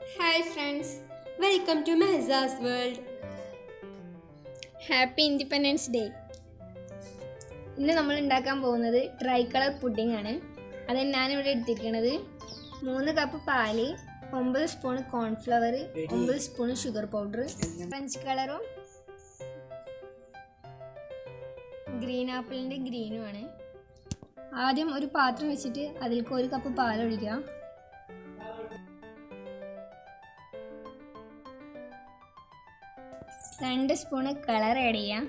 Hi friends, welcome to Mahza's World. Happy independence day. ഇന്ന് നമ്മൾ ഉണ്ടാക്കാൻ പോകുന്നത് ട്രൈ കളർ പുഡിംഗ് ആണ്. അത് ഞാനിവിടെ എടുത്തിരിക്കുന്നത് 3 കപ്പ് പാല്, 9 spoon cornflour, 9 spoon sugar powder, punch കളറും ഗ്രീൻ ആപ്പിളിൻ്റെ ഗ്രീനുമാണ്. ആദ്യം ഒരു പാത്രം വെച്ചിട്ട് അതിലേക്ക് 1 കപ്പ് പാലൊഴിക്കാം. രണ്ട് സ്പൂണ് കളർ ആഡ് ചെയ്യാം.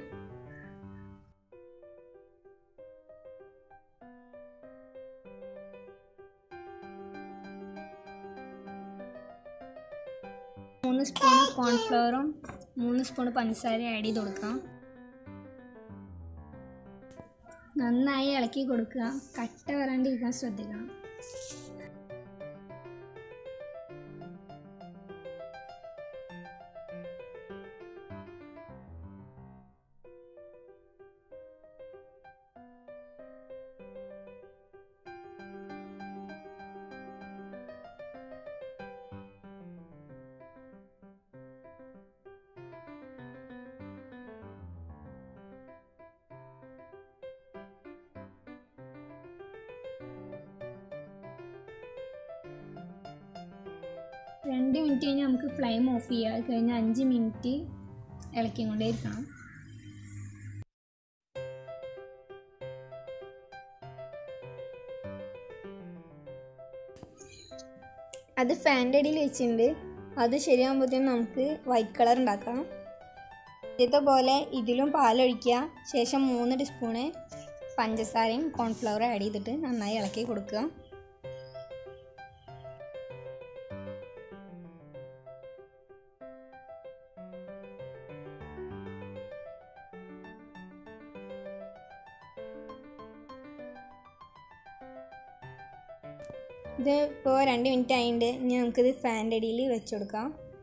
മൂന്ന് സ്പൂണ് കോൺഫ്ലവറും 3 സ്പൂണ് പഞ്ചസാര ആഡ് ചെയ്ത് കൊടുക്കാം. നന്നായി ഇളക്കി കൊടുക്കുക. കട്ട വരാണ്ടിരിക്കാൻ ശ്രദ്ധിക്കണം. രണ്ട് മിനിറ്റ് കഴിഞ്ഞ് നമുക്ക് ഫ്ലെയിം ഓഫ് ചെയ്യാം. അത് കഴിഞ്ഞ് 5 മിനിറ്റ് ഇളക്കിക്കൊണ്ടേ ഇരിക്കണം. അത് ഫാൻ്റെ അടിയിൽ വെച്ചിട്ടുണ്ട്. അത് ശരിയാകുമ്പോഴത്തേനും നമുക്ക് വൈറ്റ് കളർ ഉണ്ടാക്കാം. ഇതേപോലെ ഇതിലും പാലൊഴിക്കുക. ശേഷം 3 ടീസ്പൂണ് പഞ്ചസാരയും കോൺഫ്ലവറും ആഡ് ചെയ്തിട്ട് നന്നായി ഇളക്കി കൊടുക്കുക. ഇത് ഇപ്പോൾ 2 മിനിറ്റ് ആയിട്ടുണ്ട്. ഇനി നമുക്കിത് ഫാൻ്റെ അടിയിൽ വെച്ച് കൊടുക്കാം.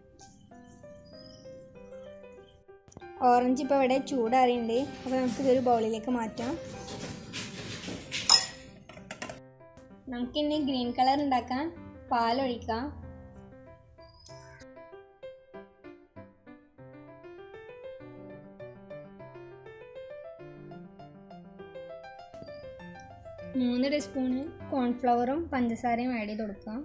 ഓറഞ്ച് ഇപ്പോൾ ഇവിടെ ചൂടാറിയുണ്ട്. അപ്പോൾ നമുക്കിതൊരു ബൗളിലേക്ക് മാറ്റാം. നമുക്കിനി ഗ്രീൻ കളർ ഉണ്ടാക്കാൻ പാലൊഴിക്കാം. മൂന്ന് ടീസ്പൂണ് കോൺഫ്ലവറും പഞ്ചസാരയും ആഡ് ചെയ്ത് കൊടുക്കാം.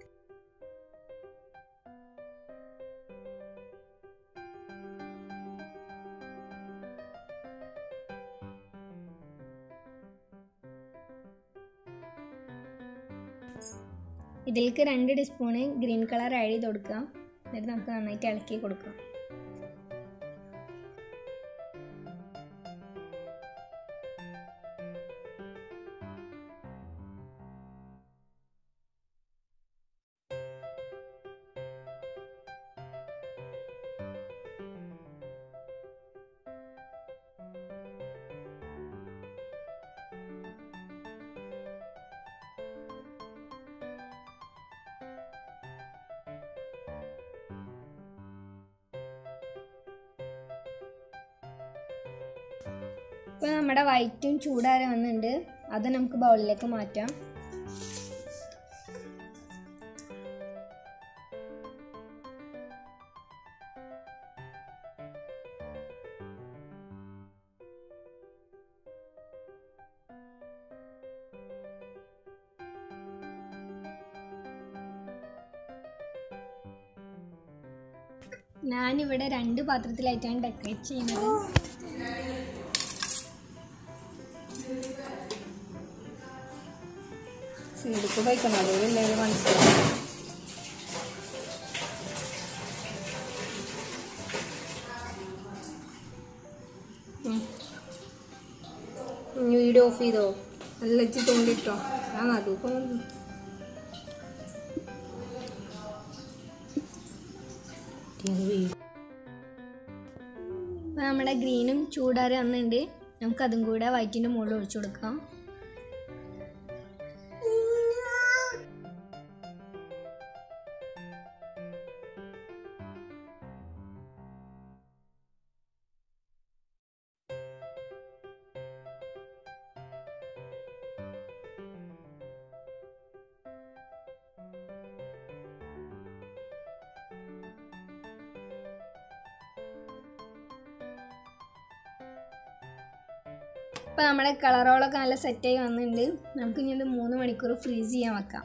ഇതിലേക്ക് 2 ടീസ്പൂണ് ഗ്രീൻ കളർ ആഡ് ചെയ്ത് കൊടുക്കാം. എന്നിട്ട് നമുക്ക് നന്നായിട്ട് ഇളക്കി കൊടുക്കാം. ഇപ്പോൾ നമ്മുടെ വൈറ്റും ചൂടാറി വന്നിട്ടുണ്ട്. അത് നമുക്ക് ബൗളിലേക്ക് മാറ്റാം. ഞാനിവിടെ 2 പാത്രത്തിലായിട്ടാണ് ഡെക്കറേറ്റ് ചെയ്യുന്നത്. സീഡിക്ക് പോയിക്കണം, അതുപോലെ മനസ്സിലായി. വീഡിയോ ഓഫ് ചെയ്തോ? നല്ല വെച്ച് തോണ്ടിട്ടോ. ഞാൻ അതും നമ്മുടെ ഗ്രീനും ചൂടാറി വന്നിട്ടുണ്ട്. നമുക്കതും കൂടെ വൈറ്റിൻ്റെ മുകളിൽ ഒഴിച്ചു കൊടുക്കാം. ഇപ്പോൾ നമ്മുടെ കളറുകളൊക്കെ നല്ല സെറ്റായി വന്നിട്ടുണ്ട്. നമുക്ക് ഇനി ഇത് 3 മണിക്കൂർ ഫ്രീസ് ചെയ്യാൻ വെക്കാം.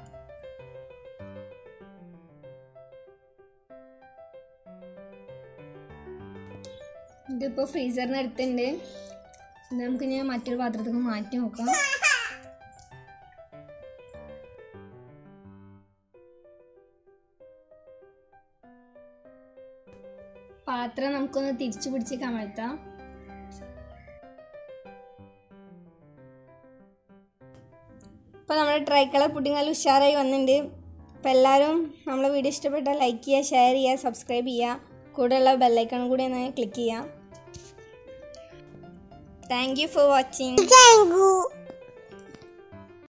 ഇതിപ്പോൾ ഫ്രീസറിന് എടുത്തിട്ടുണ്ട്. നമുക്കിനി മറ്റൊരു പാത്രത്തേക്ക് മാറ്റി നോക്കാം. പാത്രം നമുക്കൊന്ന് തിരിച്ചു പിടിച്ച് കമഴ്ത്താം. ഇപ്പോൾ നമ്മുടെ ട്രൈ കളർ പുഡിംഗ് നല്ല ഉഷാറായി വന്നിട്ടുണ്ട്. അപ്പോൾ എല്ലാവരും നമ്മളെ വീഡിയോ ഇഷ്ടപ്പെട്ടാൽ ലൈക്ക് ചെയ്യുക, ഷെയർ ചെയ്യുക, സബ്സ്ക്രൈബ് ചെയ്യുക. കൂടെയുള്ള ബെല്ലൈക്കൺ കൂടി ഒന്ന് ക്ലിക്ക് ചെയ്യാം. Thank you for watching.